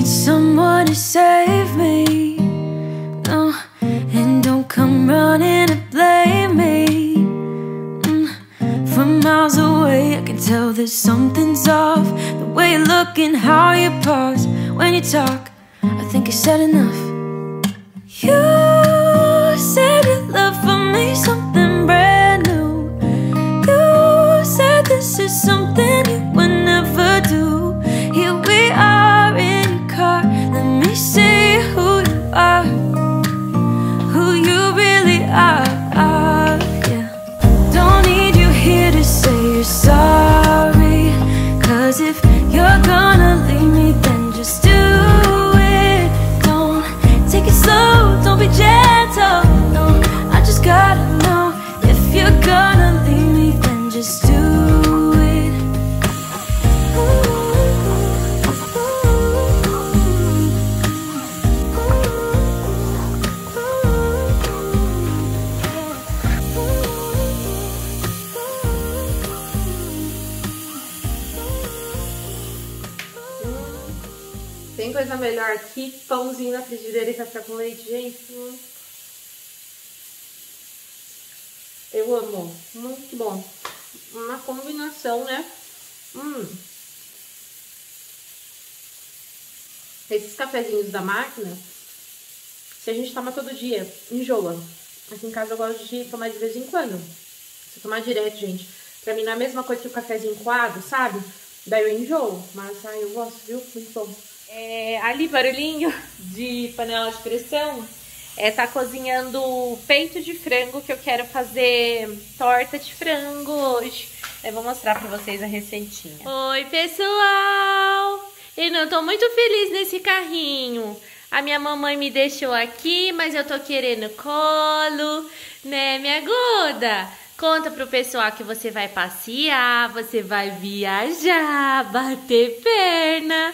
someone to save me, no, and don't come running to blame me. From miles away I can tell that something's off. The way you look and how you pause when you talk, I think I said enough. You said your love for me something brand new. You said this is something you would never do. Here we are in your car, let me see who you are, who you really are, yeah. Don't need you here to say you're sorry, 'cause if you're gonna leave me, then just do it. Don't take it slow, don't be gentle, no, I just gotta know. If you're gonna leave me, then just do it. Tem coisa melhor que pãozinho na frigideira e café com leite, gente. Eu amo. Muito bom. Uma combinação, né? Esses cafezinhos da máquina, se a gente toma todo dia, enjoa. Aqui em casa eu gosto de tomar de vez em quando. Se eu tomar direto, gente, pra mim não é a mesma coisa que o cafezinho coado, sabe? Daí eu enjoo, mas eu gosto, viu? Muito bom. Ali, barulhinho de panela de pressão, tá cozinhando peito de frango, que eu quero fazer torta de frango hoje. Eu vou mostrar pra vocês a receitinha. Oi, pessoal! Eu não tô muito feliz nesse carrinho. A minha mamãe me deixou aqui, mas eu tô querendo colo, né, minha Guda? Conta pro pessoal que você vai passear, você vai viajar, bater perna.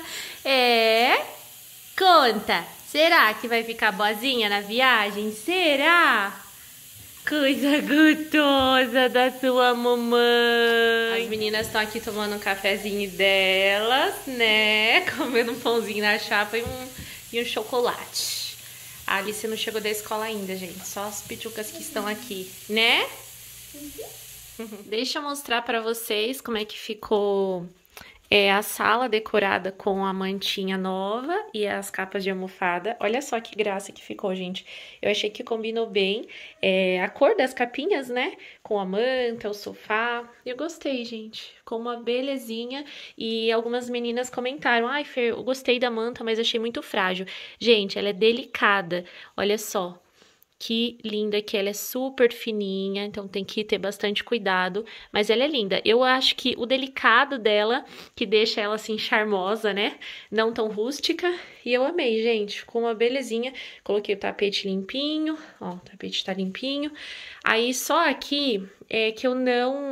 Conta. Será que vai ficar boazinha na viagem? Será? Coisa gostosa da sua mamãe. As meninas estão aqui tomando um cafezinho delas, né? Comendo um pãozinho na chapa e um chocolate. A Alice não chegou da escola ainda, gente. Só as pitucas que estão aqui, né? Deixa eu mostrar pra vocês como é que ficou a sala decorada com a mantinha nova e as capas de almofada. Olha só que graça que ficou, gente. Eu achei que combinou bem a cor das capinhas, né? Com a manta, o sofá. Eu gostei, gente. Ficou uma belezinha. E algumas meninas comentaram: ai, Fer, eu gostei da manta, mas achei muito frágil. Gente, ela é delicada. Olha só. Que linda que ela é, super fininha, então tem que ter bastante cuidado, mas ela é linda. Eu acho que o delicado dela, que deixa ela assim charmosa, né? Não tão rústica, e eu amei, gente. Ficou uma belezinha. Coloquei o tapete limpinho, ó, o tapete tá limpinho. Aí só aqui que eu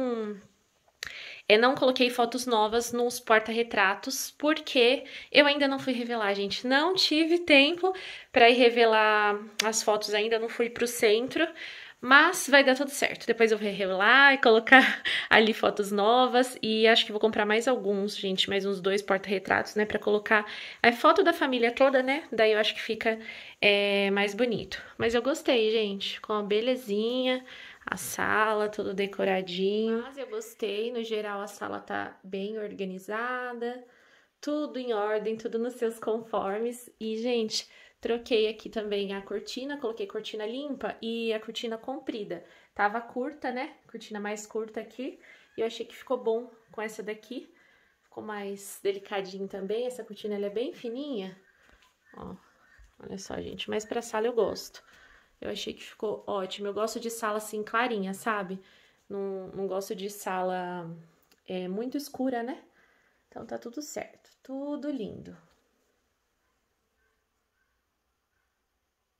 não coloquei fotos novas nos porta-retratos, porque eu ainda não fui revelar, gente. Não tive tempo para ir revelar as fotos ainda, não fui pro centro, mas vai dar tudo certo. Depois eu vou revelar e colocar ali fotos novas, e acho que vou comprar mais alguns, gente, mais uns 2 porta-retratos, né, para colocar a foto da família toda, né, daí eu acho que fica mais bonito. Mas eu gostei, gente, ficou uma belezinha. A sala, tudo decoradinho. Mas eu gostei, no geral a sala tá bem organizada, tudo em ordem, tudo nos seus conformes. E, gente, troquei aqui também a cortina, coloquei cortina limpa e a cortina comprida. Tava curta, né? Cortina mais curta aqui. E eu achei que ficou bom com essa daqui. Ficou mais delicadinho também. Essa cortina ela é bem fininha. Ó, olha só, gente. Mas pra sala eu gosto. Eu achei que ficou ótimo. Eu gosto de sala assim, clarinha, sabe? Não gosto de sala muito escura, né? Então tá tudo certo. Tudo lindo.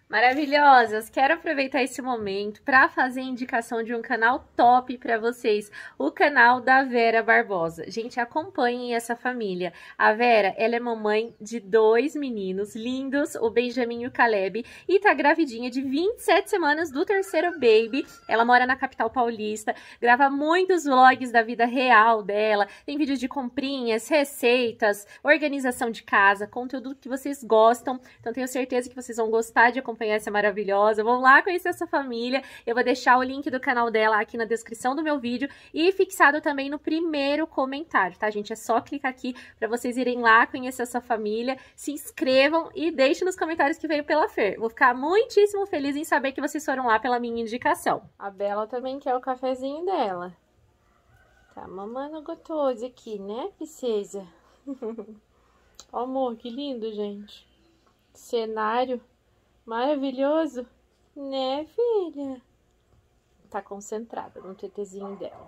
Maravilhosas! Quero aproveitar esse momento para fazer a indicação de um canal top para vocês, o canal da Vera Barbosa. Gente, acompanhem essa família. A Vera, ela é mamãe de 2 meninos lindos, o Benjamin e o Caleb, e tá gravidinha de 27 semanas do 3º baby. Ela mora na capital paulista, grava muitos vlogs da vida real dela, tem vídeos de comprinhas, receitas, organização de casa, conteúdo que vocês gostam. Então tenho certeza que vocês vão gostar de acompanhar essa maravilhosa. Vão lá conhecer essa família. Eu vou deixar o link do canal dela aqui na descrição do meu vídeo e fixado também no primeiro comentário, tá, gente? É só clicar aqui para vocês irem lá conhecer essa família, se inscrevam e deixem nos comentários que veio pela Fer. Vou ficar muitíssimo feliz em saber que vocês foram lá pela minha indicação. A Bela também quer o cafezinho dela. Tá mamando gostoso aqui, né, princesa? Ó, amor, que lindo, gente. Cenário maravilhoso, né, filha? Tá concentrada no tetezinho dela.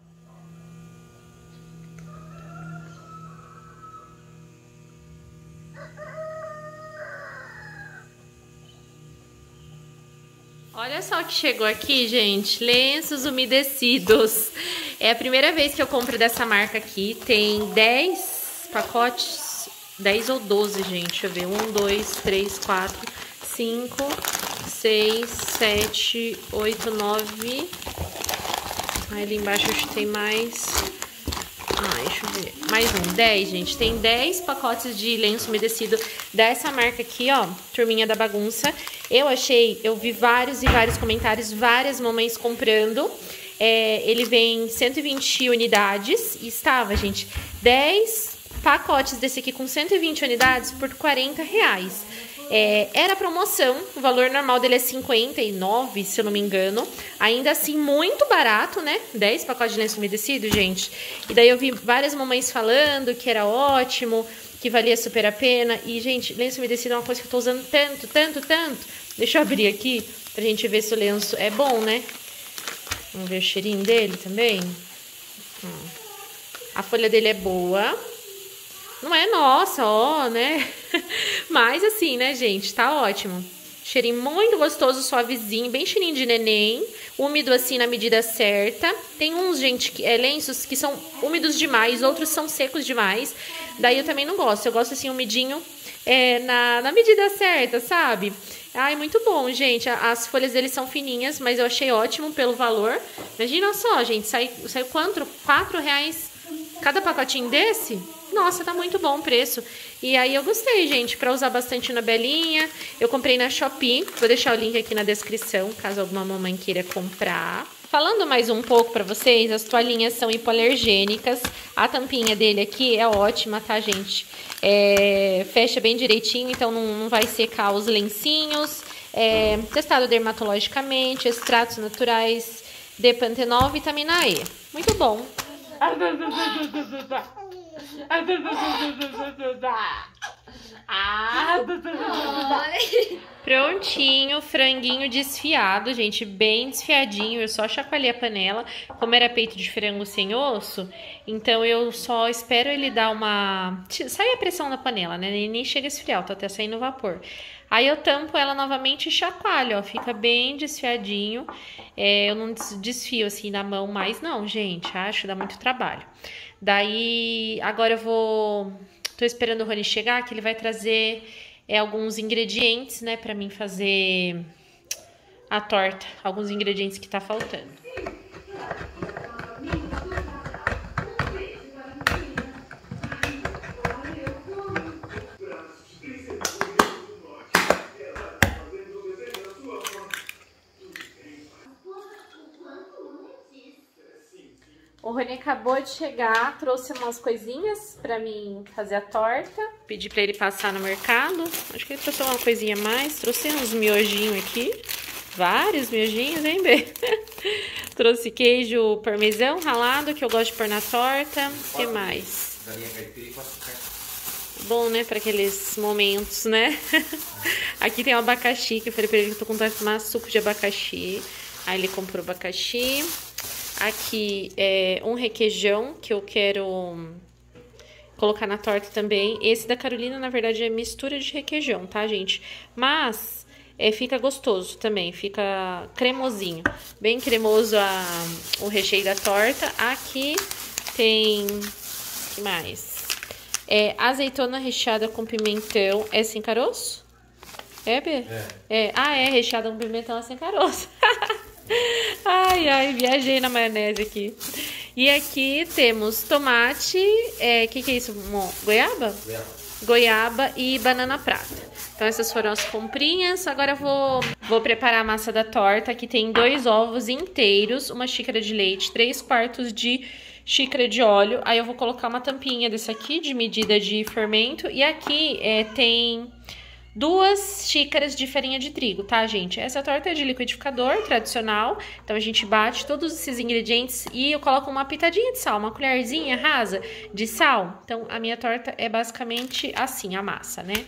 Olha só o que chegou aqui, gente. Lenços umedecidos. É a primeira vez que eu compro dessa marca aqui. Tem 10 pacotes, 10 ou 12, gente. Deixa eu ver. 1, 2, 3, 4... 5, 6, 7, 8, 9. Aí ali embaixo acho que tem mais. Deixa eu ver. Mais um, 10, gente. Tem 10 pacotes de lenço umedecido dessa marca aqui, ó. Turminha da Bagunça. Eu vi vários e vários comentários, várias mamães comprando. Ele vem 120 unidades e estava, gente, 10 pacotes desse aqui com 120 unidades por R$40. Era promoção, o valor normal dele é 59, se eu não me engano. Ainda assim, muito barato, né? 10 pacotes de lenço umedecido, gente. E daí eu vi várias mamães falando que era ótimo, que valia super a pena. E, gente, lenço umedecido é uma coisa que eu tô usando tanto, tanto, tanto. Deixa eu abrir aqui pra gente ver se o lenço é bom, né? Vamos ver o cheirinho dele também. A folha dele é boa. Não é nossa, ó, né? Mas assim, né, gente? Tá ótimo. Cheirinho muito gostoso, suavezinho, bem cheirinho de neném. Úmido assim na medida certa. Tem uns, gente, lenços que são úmidos demais, outros são secos demais. Daí eu também não gosto. Eu gosto assim, umidinho na medida certa, sabe? Ai, muito bom, gente. As folhas dele são fininhas, mas eu achei ótimo pelo valor. Imagina só, gente. Saiu quanto? R$4 cada pacotinho desse? Nossa, tá muito bom o preço. E aí eu gostei, gente, pra usar bastante na Belinha. Eu comprei na Shopee. Vou deixar o link aqui na descrição, caso alguma mamãe queira comprar. Falando mais um pouco pra vocês, as toalhinhas são hipoalergênicas. A tampinha dele aqui é ótima, tá, gente? Fecha bem direitinho, então não vai secar os lencinhos. Testado dermatologicamente, extratos naturais de pantenol, vitamina E. Muito bom. Prontinho, franguinho desfiado, gente, bem desfiadinho. Eu só chacoalhei a panela. Como era peito de frango sem osso, então eu só espero ele dar uma... Sai a pressão da panela, né? Nem chega a esfriar, tá até saindo vapor. Aí eu tampo ela novamente e chacoalho, ó, fica bem desfiadinho. Eu não desfio assim na mão mais não, gente, acho que dá muito trabalho. Daí, agora eu tô esperando o Rony chegar, que ele vai trazer alguns ingredientes, né, pra mim fazer a torta. Alguns ingredientes que tá faltando. O Rony acabou de chegar, trouxe umas coisinhas pra mim fazer a torta. Pedi pra ele passar no mercado. Acho que ele trouxe uma coisinha a mais. Trouxe uns miojinhos aqui. Vários miojinhos, hein, Bê? Trouxe queijo parmesão ralado, que eu gosto de pôr na torta. O que mais? Bom, né, pra aqueles momentos, né? Aqui tem o abacaxi, que eu falei pra ele que eu tô com vontade de tomar suco de abacaxi. Aí ele comprou abacaxi. Aqui é um requeijão que eu quero colocar na torta também. Esse da Carolina, na verdade, é mistura de requeijão, tá, gente? Mas fica gostoso também, fica cremosinho. Bem cremoso o recheio da torta. Aqui tem... O que mais? Azeitona recheada com pimentão. É sem caroço? É, Bê? Recheada com pimentão é sem caroço. Ai, viajei na maionese aqui. E aqui temos tomate, que é isso? Goiaba? Goiaba e banana prata. Então essas foram as comprinhas. Agora eu vou preparar a massa da torta. Aqui tem 2 ovos inteiros, 1 xícara de leite, 3/4 de xícara de óleo. Aí eu vou colocar uma tampinha desse aqui de medida de fermento. E aqui tem 2 xícaras de farinha de trigo, tá, gente? Essa torta é de liquidificador tradicional, então a gente bate todos esses ingredientes e eu coloco uma pitadinha de sal, uma colherzinha rasa de sal. Então a minha torta é basicamente assim, a massa, né?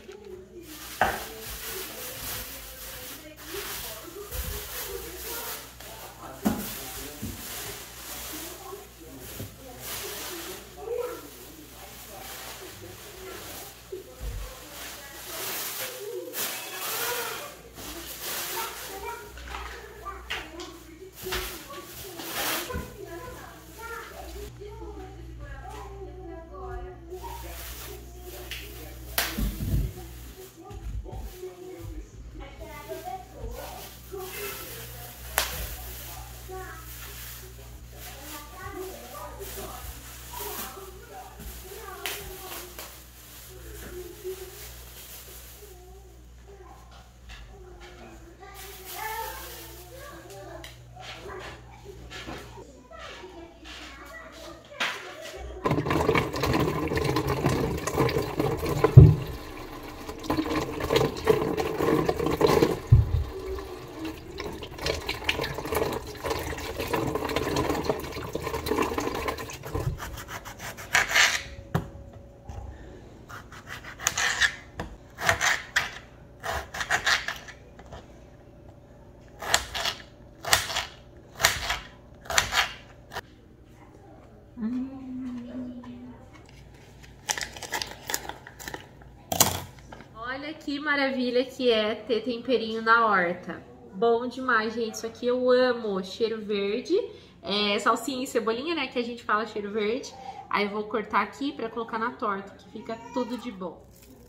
Olha que maravilha que é ter temperinho na horta. Bom demais, gente. Isso aqui eu amo. Cheiro verde. Salsinha e cebolinha, né? Que a gente fala cheiro verde. Aí eu vou cortar aqui pra colocar na torta, que fica tudo de bom.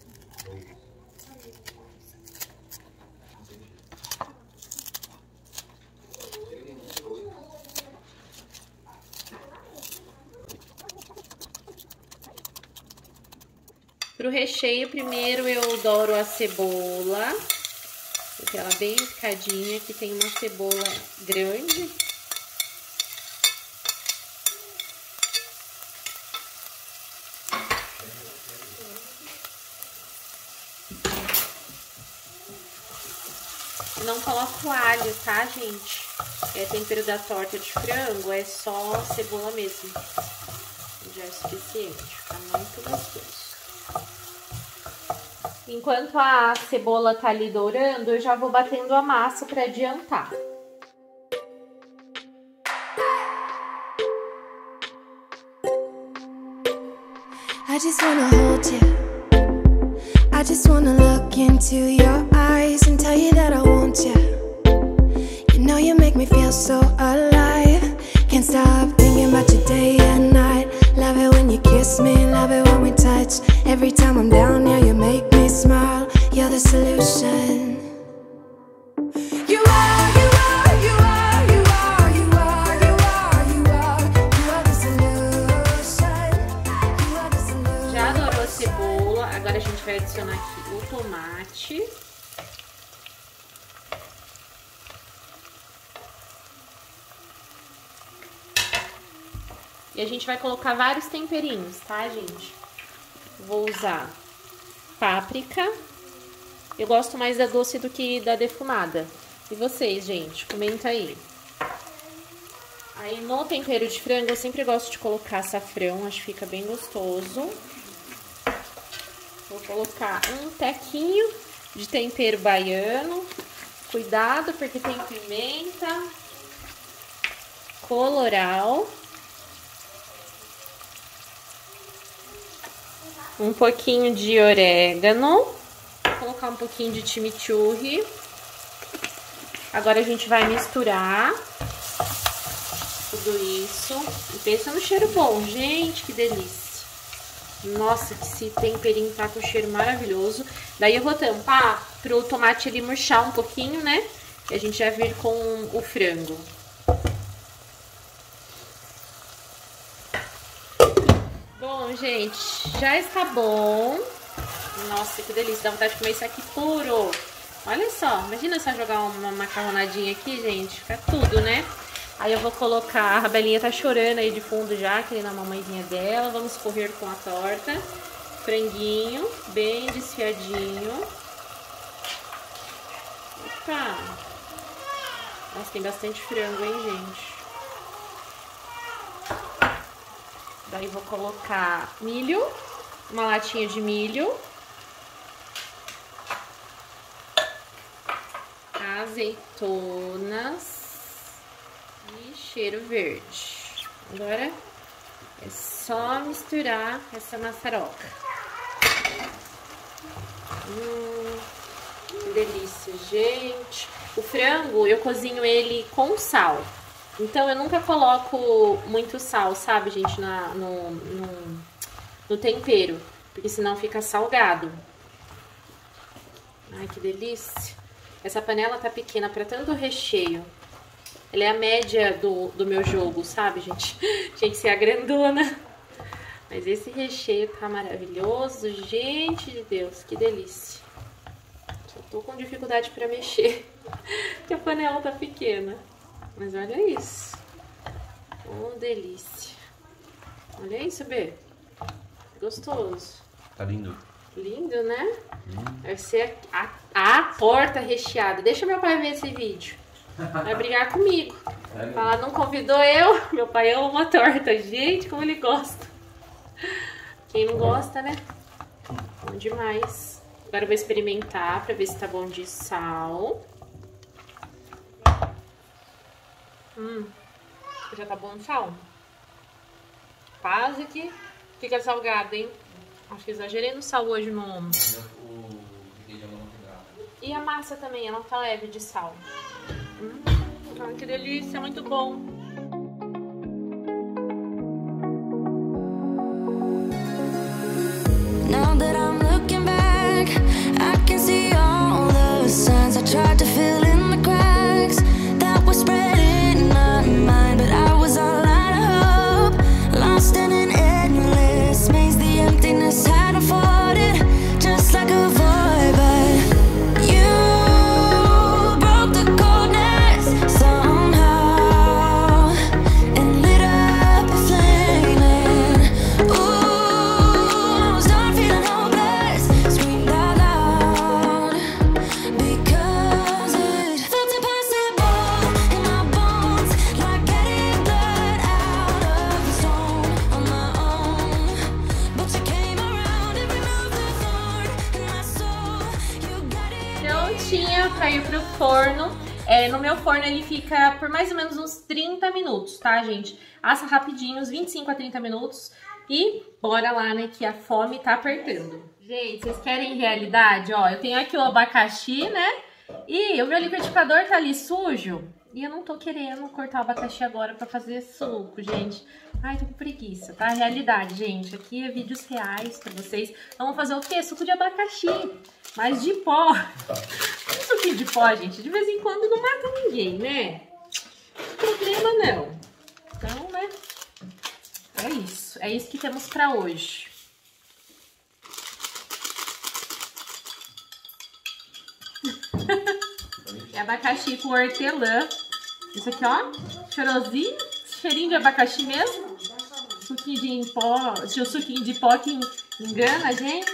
Pro recheio, primeiro eu douro a cebola, porque ela bem picadinha, aqui tem uma cebola grande. Não coloco alho, tá, gente? Tempero da torta de frango, é só cebola mesmo. Já é suficiente, fica muito gostoso. Enquanto a cebola tá ali dourando, eu já vou batendo a massa para adiantar. I just wanna hold you. I just wanna look into your eyes and tell you that I want you. You know you make me feel so alive. Can't stop thinking about you day and night. Love it when you kiss me, love it when we touch. Every time I'm down here, you make me smile. You're the solution. You are, you are, you are, you are, you are, you are, you are. You are the solution. You are the solution. Já dourou a cebola, agora a gente vai adicionar aqui o tomate. E a gente vai colocar vários temperinhos, tá, gente? Vou usar páprica. Eu gosto mais da doce do que da defumada. E vocês, gente? Comenta aí. Aí no tempero de frango eu sempre gosto de colocar açafrão, acho que fica bem gostoso. Vou colocar um tequinho de tempero baiano. Cuidado porque tem pimenta, colorau. Um pouquinho de orégano, vou colocar um pouquinho de chimichurri Agora a gente vai misturar tudo isso. E pensa no cheiro bom, gente, que delícia. Nossa, que esse temperinho tá com cheiro maravilhoso. Daí eu vou tampar pro tomate ele murchar um pouquinho, né? E a gente já vir com o frango. Bom, gente, já está bom. Nossa, que delícia, dá vontade de comer isso aqui puro. Olha só, imagina só jogar uma macarronadinha aqui, gente, fica tudo, né? Aí eu vou colocar, a Belinha tá chorando aí de fundo já, querendo a mamãezinha dela. Vamos correr com a torta. Franguinho, bem desfiadinho. Opa! Nossa, tem bastante frango, hein, gente? Daí vou colocar milho, uma latinha de milho. Azeitonas e cheiro verde. Agora é só misturar essa maçaroca. Que delícia, gente. O frango eu cozinho ele com sal. Então eu nunca coloco muito sal, sabe, gente, no tempero. Porque senão fica salgado. Ai, que delícia. Essa panela tá pequena para tanto recheio. Ela é a média do meu jogo, sabe, gente? Tinha que ser a grandona. Mas esse recheio tá maravilhoso. Gente de Deus, que delícia. Só tô com dificuldade para mexer. Porque a panela tá pequena. Mas olha isso. Oh, delícia. Olha isso, B. Gostoso. Tá lindo. Lindo, né? Vai ser a torta recheada. Deixa meu pai ver esse vídeo. Vai brigar comigo. Falar, não convidou eu? Meu pai ama uma torta. Gente, como ele gosta. Quem não gosta, né? Bom demais. Agora eu vou experimentar pra ver se tá bom de sal. Já tá bom de sal. Quase que fica salgado, hein? Acho que exagerei no sal hoje no... E a massa também, ela tá leve de sal. Ai, que delícia, muito bom. Now that I'm looking back, I can see all the signs I tried to fill in the cracks that were spreading in my mind, but I was all out of hope, lost in an endless maze. The emptiness had unfolded just like a void, but you broke the coldness somehow and lit up a flame. And ooh, I was done feeling hopeless, screamed out loud because it felt impossible in my bones, like getting blood out of the stone on my own. But you came around and removed the thorn in my soul. You got it. Prontinha pra ir pro forno. No meu forno ele fica por mais ou menos uns 30 minutos, tá, gente? Assa rapidinho, uns 25 a 30 minutos. E bora lá, né, que a fome tá apertando. Gente, vocês querem realidade? Ó, eu tenho aqui o abacaxi, né? E o meu liquidificador tá ali sujo. E eu não tô querendo cortar o abacaxi agora pra fazer suco, gente. Ai, tô com preguiça, tá? Realidade, gente. Aqui é vídeos reais pra vocês. Vamos fazer o quê? Suco de abacaxi. Mas de pó. Um suquinho de pó, gente, de vez em quando não mata ninguém, né? Não tem problema não. Então, né? É isso. É isso que temos pra hoje. É abacaxi com hortelã. Isso aqui, ó. Cheirosinho. Cheirinho de abacaxi mesmo. Suquinho de pó. O suquinho de pó que engana a gente.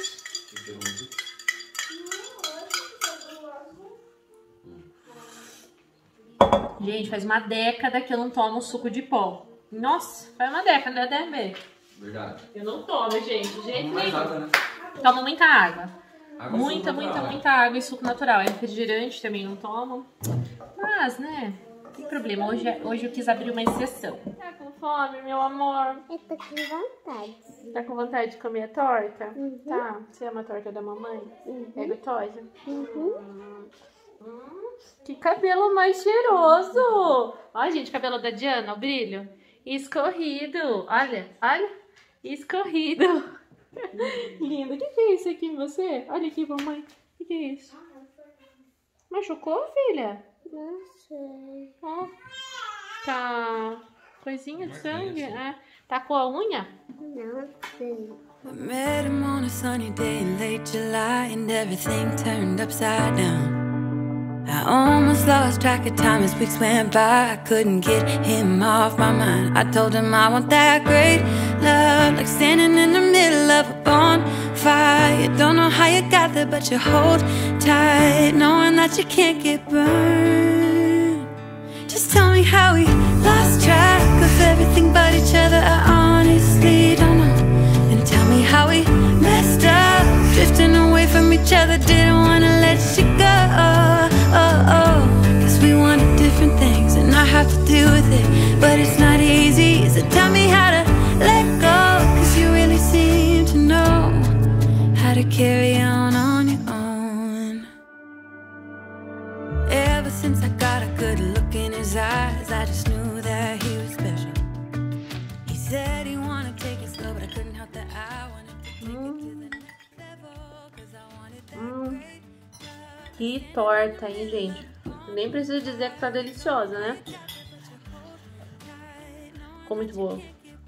Gente, faz uma década que eu não tomo suco de pó. Nossa, faz uma década, né, Bê? Verdade. Eu não tomo, gente. De jeito Mais nenhum. água, né? Tomo muita água. Água Muita, suco muita, natural. muita água e suco natural. É refrigerante também não tomo. Mas, né? Não tem problema. Hoje eu quis abrir uma exceção. Tá com fome, meu amor? Eu tô com vontade. Tá com vontade de comer a torta? Uhum. Tá. Você ama a torta da mamãe? Uhum. É gostosa? Uhum. Hum. Que cabelo mais cheiroso. Olha, gente, cabelo da Diana, o brilho. Escorrido. Olha, olha. Escorrido. Lindo. O que é isso aqui em você? Olha aqui, mamãe. O que é isso? Machucou, filha? Não sei. Ó. Tá... Coisinha de sangue? É. Tá com a unha? Não sei. We met him on a sunny day in late July, and everything turned upside down. I almost lost track of time as weeks went by. I couldn't get him off my mind. I told him I want that great love, like standing in the middle of a bonfire. You don't know how you got there, but you hold tight, knowing that you can't get burned. Just tell me how we lost track of everything but each other. I honestly don't know. Tell me how we messed up, drifting away from each other. Didn't wanna let you go, cause we wanted different things, and I have to deal with it, but it's not easy. So tell me how to let go, cause you really seem to know how to carry on your own. Ever since I got a good look in his eyes, I just knew that he was special. He said he wanted to take it slow, but I couldn't help that I wanted to take it to the next level, cause I wanted that great love. Que torta, hein, gente? Nem preciso dizer que tá deliciosa, né? Ficou muito boa.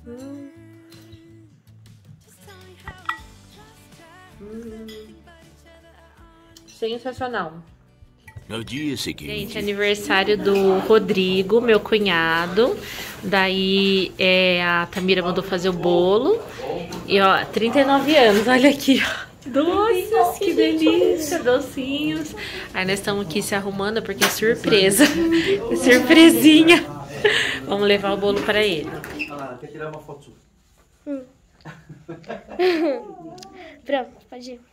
Sensacional. No dia seguinte. Gente, aniversário do Rodrigo, meu cunhado. Daí a Tamira mandou fazer o bolo. E ó, 39 anos, olha aqui, ó. Doces, que delícia, docinhos. Aí nós estamos aqui se arrumando porque é surpresa. Surpresinha. Vamos levar o bolo para ele. Quer tirar uma foto? Pronto, pode ir.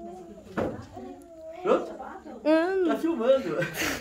Pronto? Tá filmando.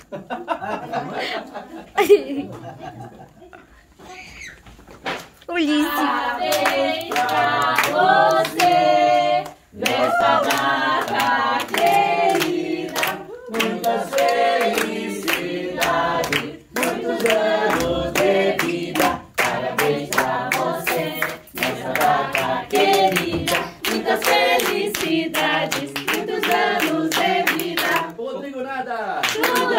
Ulisses. Parabéns pra você, nessa data querida. Muitas felicidades, muitos anos de vida. Parabéns pra você, nessa data querida. Muitas felicidades, muitos anos de vida. Rodrigo nada. Tudo!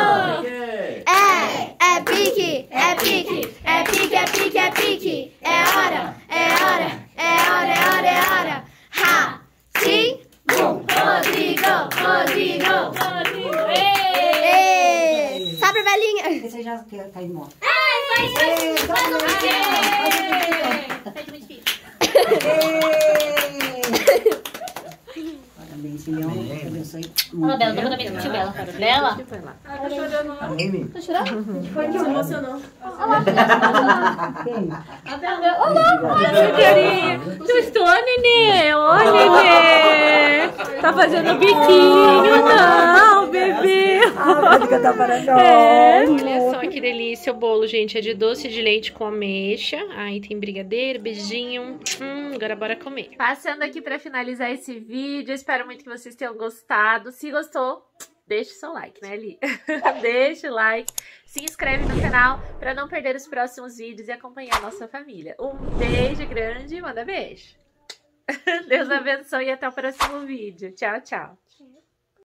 É pique, é pique, é pique, é pique, é pique. É hora, é hora, é hora, é hora, é hora. Ha, sim, bum. Rodrigo, Rodrigo, Rodrigo. Ei! Sabe, velhinha? Você já tá indo embora. Faz Parabéns, Senhor. Abençoe. Fala dela, toda vez que tiver ela. Dela? Tá chorando? Foi que se emocionou. Gostou, nenê? Ô, nenê! Tá fazendo biquinho, não, bebê! Olha só que delícia o bolo, gente. É de doce de leite com ameixa. Aí tem brigadeiro, beijinho. Agora bora comer. Passando aqui pra finalizar esse vídeo. Eu espero muito que vocês tenham gostado. Se gostou, deixa o seu like, né, Ali? Deixa o like. Se inscreve no canal pra não perder os próximos vídeos e acompanhar a nossa família. Um beijo grande e manda beijo. Deus abençoe e até o próximo vídeo. Tchau, tchau.